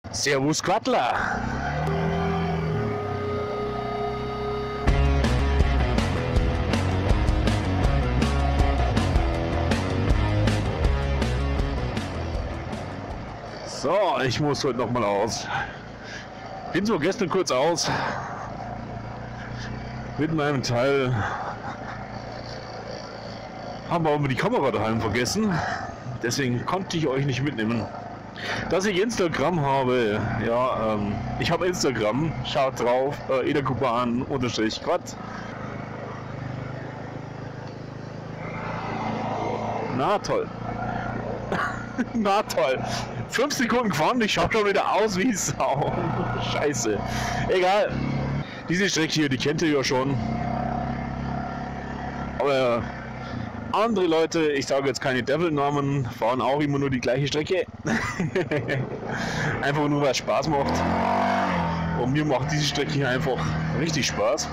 Servus Quattler! So, ich muss heute noch mal aus. Bin so gestern kurz aus mit meinem Teil. Haben wir aber die Kamera daheim vergessen. Deswegen konnte ich euch nicht mitnehmen. Dass ich Instagram habe, ja, ich habe Instagram, schaut drauf, ederkuban_quad. Na toll. Na toll. 5 Sekunden gefahren, ich schaue schon wieder aus wie Sau. Scheiße. Egal. Diese Strecke hier, die kennt ihr ja schon. Aber andere Leute, ich sage jetzt keine Devil-Namen, fahren auch immer nur die gleiche Strecke. Einfach nur, weil es Spaß macht. Und mir macht diese Strecke hier einfach richtig Spaß.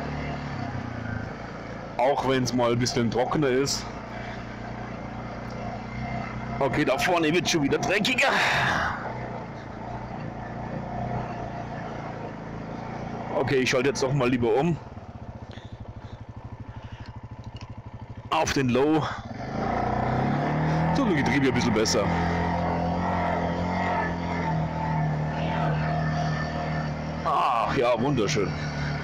Auch wenn es mal ein bisschen trockener ist. Okay, da vorne wird schon wieder dreckiger. Okay, ich schalte jetzt doch mal lieber um. Auf den Low. So ein Getriebe ein bisschen besser. Ach ja, wunderschön.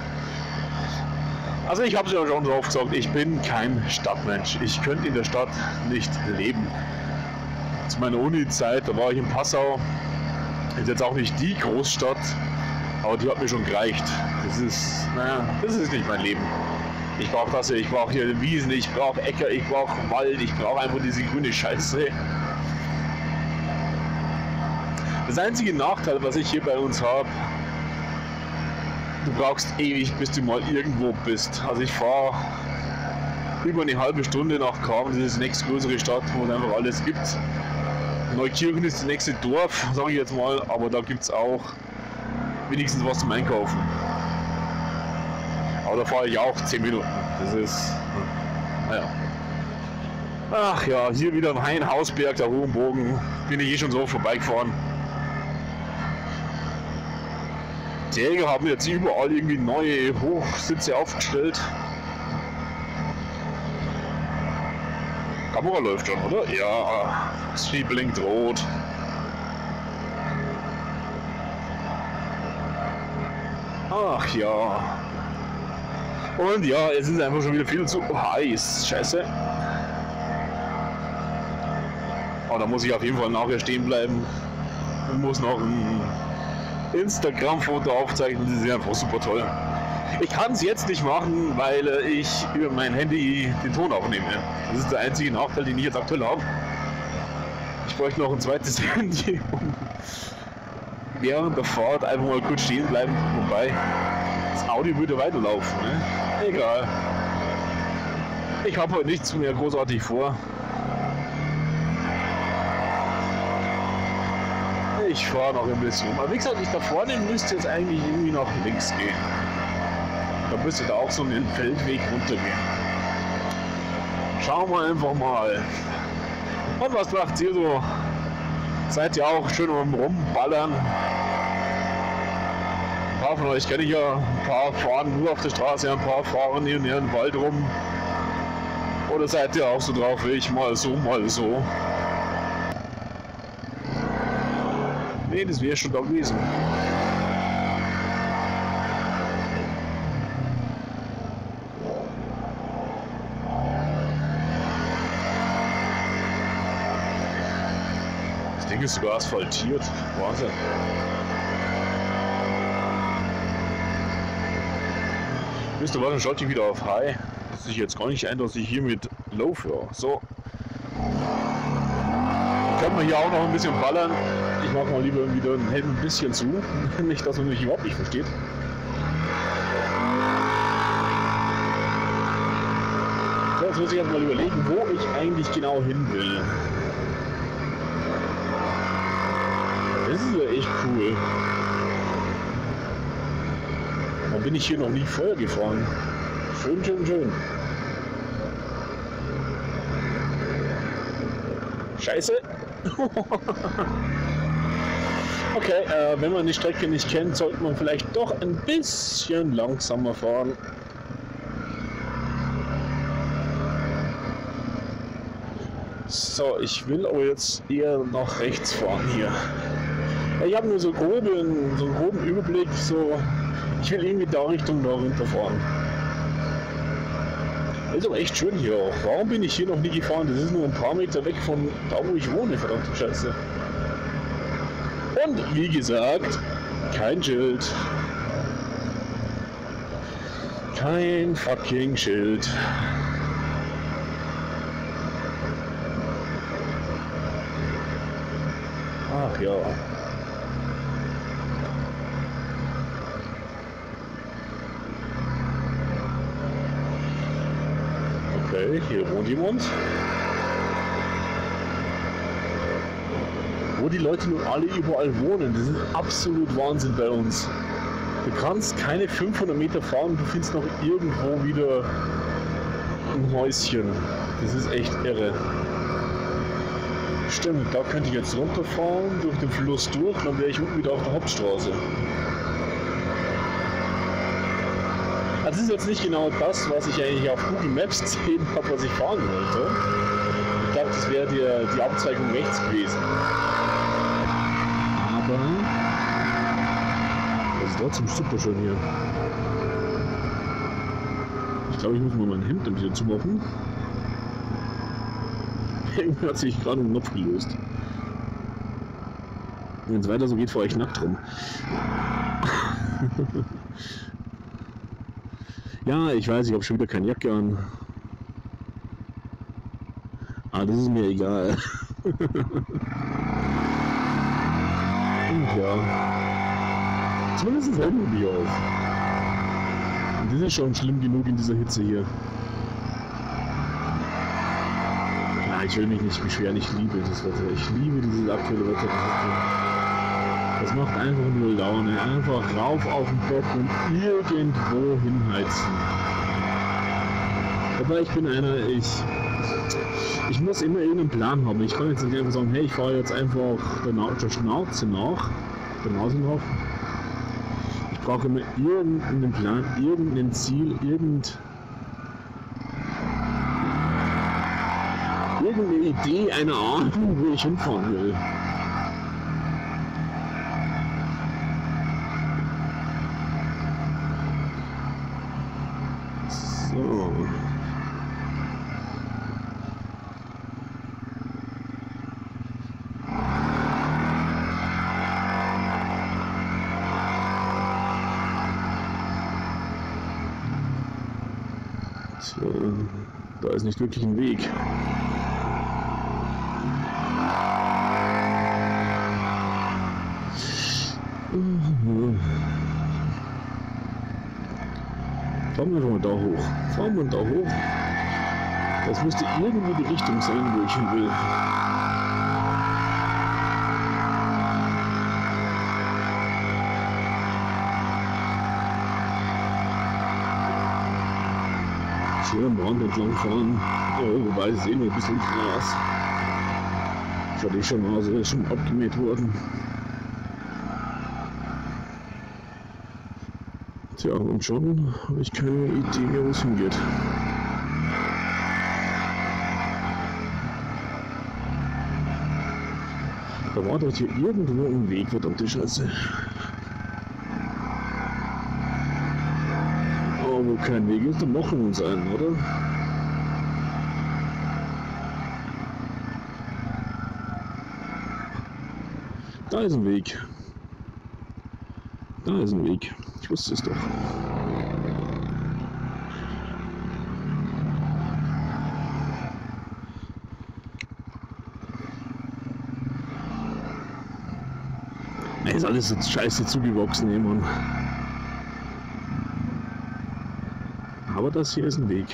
Also ich habe es ja schon drauf gesagt, ich bin kein Stadtmensch. Ich könnte in der Stadt nicht leben. Zu meiner Uni-Zeit, da war ich in Passau. Ist jetzt auch nicht die Großstadt, aber die hat mir schon gereicht. Das ist, naja, das ist nicht mein Leben. Ich brauche das hier, ich brauche hier Wiesen, ich brauche Äcker, ich brauche Wald, ich brauche einfach diese grüne Scheiße. Das einzige Nachteil, was ich hier bei uns habe, du brauchst ewig, bis du mal irgendwo bist. Also ich fahre über eine halbe Stunde nach Cham, das ist die nächstgrößere Stadt, wo es einfach alles gibt. Neukirchen ist das nächste Dorf, sage ich jetzt mal, aber da gibt es auch wenigstens was zum Einkaufen. Aber da fahre ich auch 10 Minuten. Das ist, naja. Ach ja, hier wieder am Hain-Hausberg, der Hohenbogen, bin ich eh schon so vorbeigefahren. Die Jäger haben jetzt überall irgendwie neue Hochsitze aufgestellt. Kamera läuft schon, oder? Ja, sie blinkt rot. Ach ja. Und ja, es ist einfach schon wieder viel zu heiß. Scheiße. Aber da muss ich auf jeden Fall nachher stehen bleiben und muss noch ein Instagram-Foto aufzeichnen. Das ist einfach super toll. Ich kann es jetzt nicht machen, weil ich über mein Handy den Ton aufnehme. Das ist der einzige Nachteil, den ich jetzt aktuell habe. Ich bräuchte noch ein zweites Handy, um während der Fahrt einfach mal kurz stehen bleiben. Wobei, das Audio würde weiterlaufen. Ne? Egal. Ich habe heute nichts mehr großartig vor. Ich fahre noch ein bisschen. Aber wie gesagt, da vorne müsste jetzt eigentlich irgendwie nach links gehen. Da müsste da auch so einen Feldweg runtergehen. Schauen wir einfach mal. Und was macht ihr so? Seid ihr auch schön am Rumballern? Ein paar von euch kenne ich ja. Ein paar fahren nur auf der Straße, ein paar fahren hier in ihren Wald rum. Oder seid ihr auch so drauf wie ich? Mal so, mal so. Nee, das wäre schon da gewesen. Das Ding ist sogar asphaltiert. Wahnsinn. Wisst ihr was, dann schalte ich wieder auf High. Das ist jetzt gar nicht ein, dass ich hier mit Low fahre. So. Können wir hier auch noch ein bisschen ballern. Ich mache mal lieber wieder ein bisschen zu. Nicht, dass man mich überhaupt nicht versteht. So, jetzt muss ich erst mal überlegen, wo ich eigentlich genau hin will. Das ist ja echt cool. Da bin ich hier noch nie vorher gefahren. Schön, schön, schön. Scheiße. Okay, wenn man die Strecke nicht kennt, sollte man vielleicht doch ein bisschen langsamer fahren. So, ich will aber jetzt eher nach rechts fahren hier. Ich habe nur so einen groben Überblick, so ich will irgendwie da Richtung da runterfahren. Ist aber echt schön hier auch. Warum bin ich hier noch nie gefahren? Das ist nur ein paar Meter weg von da, wo ich wohne, verdammte Scheiße. Und wie gesagt, kein Schild. Kein fucking Schild. Ach ja. Okay, hier wohnt jemand. Wo die Leute nun alle überall wohnen, das ist absolut Wahnsinn bei uns. Du kannst keine 500 Meter fahren, du findest noch irgendwo wieder ein Häuschen. Das ist echt irre. Stimmt, da könnte ich jetzt runterfahren, durch den Fluss durch, dann wäre ich unten wieder auf der Hauptstraße. Also das ist jetzt nicht genau das, was ich eigentlich auf Google Maps gesehen habe, was ich fahren wollte. Ich glaube, das wäre die Abzweigung rechts gewesen. Aber das ist trotzdem super schön hier. Ich glaube, ich muss mal mein Hemd ein bisschen zumachen. Irgendwie hat sich gerade ein Knopf gelöst. Wenn es weiter so geht, fahre ich nackt rum. Ja, ich weiß, ich habe schon wieder keine Jacke an. Aber das ist mir egal. Und ja. Zumindest hält man mich auf. Und das ist schon schlimm genug in dieser Hitze hier. Ja, ich will mich nicht beschweren, ich liebe das Wetter. Ich liebe dieses aktuelle Wetter. Das macht einfach nur Laune. Einfach rauf auf den Bock und irgendwo hinheizen. Aber ich bin einer, ich muss immer irgendeinen Plan haben. Ich kann jetzt nicht einfach sagen, hey, ich fahre jetzt einfach der Nase nach. Ich brauche immer irgendeinen Plan, irgendein Ziel, irgendeine Idee, eine Ahnung, wo ich hinfahren will. So. Da ist nicht wirklich ein Weg. Fahren wir mal da hoch. Fahren wir da hoch. Das müsste irgendwie die Richtung sein, wo ich hin will. Schön am Rand entlang fahren. Oh, wobei es eh nur ein bisschen Gras. Schaut eh schon aus, ist schon abgemäht worden. Tja, und schon habe ich keine Idee mehr, wo es hingeht. Da war doch hier irgendwo ein Weg, verdammte Scheiße. Oh, wo kein Weg ist, dann machen wir uns einen, oder? Da ist ein Weg. Da ist ein Weg. Ich wusste es doch. Ist alles so scheiße zugewachsen, ey, Mann. Aber das hier ist ein Weg.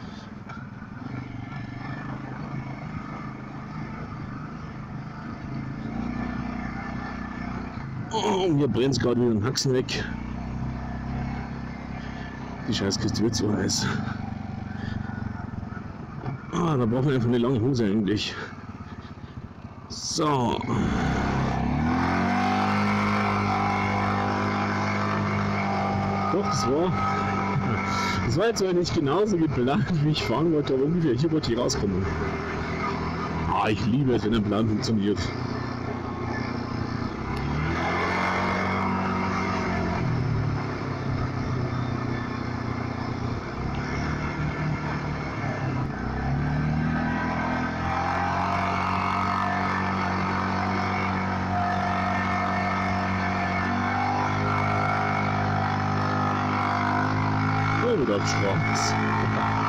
Oh, hier brennt es gerade wieder ein Haxen weg. Die Scheißkiste wird so heiß. Ah, da brauchen wir einfach eine lange Hose eigentlich. So. Doch, das war jetzt zwar nicht genauso geplant, wie ich fahren wollte, aber ungefähr hier wollte ich rauskommen. Ah, ich liebe es, wenn ein Plan funktioniert. Wieder auf schwarz.